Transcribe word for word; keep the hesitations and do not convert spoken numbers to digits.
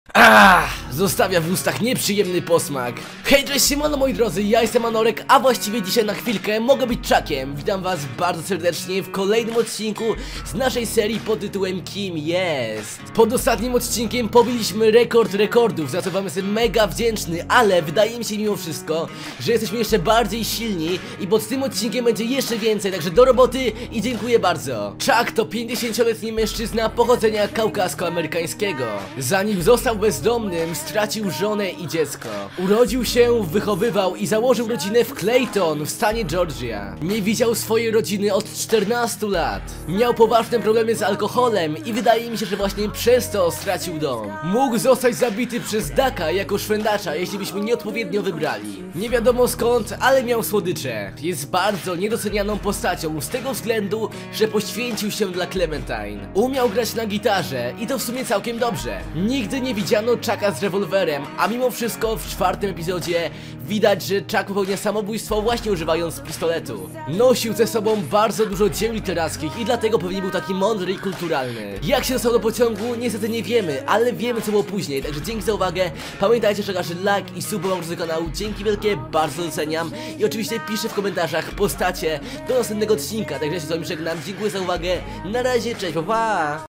Ah, zostawia w ustach nieprzyjemny posmak. Hej, cześć, siemano moi drodzy, ja jestem Anorek, a właściwie dzisiaj na chwilkę mogę być Chuckiem. Witam was bardzo serdecznie w kolejnym odcinku z naszej serii pod tytułem Kim jest. Pod ostatnim odcinkiem pobiliśmy rekord rekordów, za co wam jestem mega wdzięczny, ale wydaje mi się mimo wszystko, że jesteśmy jeszcze bardziej silni i pod tym odcinkiem będzie jeszcze więcej, także do roboty i dziękuję bardzo. Chuck to pięćdziesięcioletni mężczyzna pochodzenia kaukasko-amerykańskiego. Zanim został bezdomnym, stracił żonę i dziecko. Urodził się, wychowywał i założył rodzinę w Clayton w stanie Georgia. Nie widział swojej rodziny od czternastu lat. Miał poważne problemy z alkoholem i wydaje mi się, że właśnie przez to stracił dom. Mógł zostać zabity przez Ducka jako szwendacza, jeśli byśmy nieodpowiednio wybrali. Nie wiadomo skąd, ale miał słodycze. Jest bardzo niedocenianą postacią z tego względu, że poświęcił się dla Clementine. Umiał grać na gitarze i to w sumie całkiem dobrze. Nigdy nie widziano Chucka z rewolwerem, a mimo wszystko w czwartym epizodzie widać, że Chuck popełnia samobójstwo właśnie używając pistoletu. Nosił ze sobą bardzo dużo dzieł literackich i dlatego pewnie był taki mądry i kulturalny. Jak się dostał do pociągu, niestety nie wiemy, ale wiemy co było później, także dzięki za uwagę. Pamiętajcie, że każdy like i sub do kanału, dzięki wielkie, bardzo doceniam. I oczywiście piszcie w komentarzach postacie do następnego odcinka, także ja się z wami żegnam, dziękuję za uwagę, na razie, cześć, pa pa!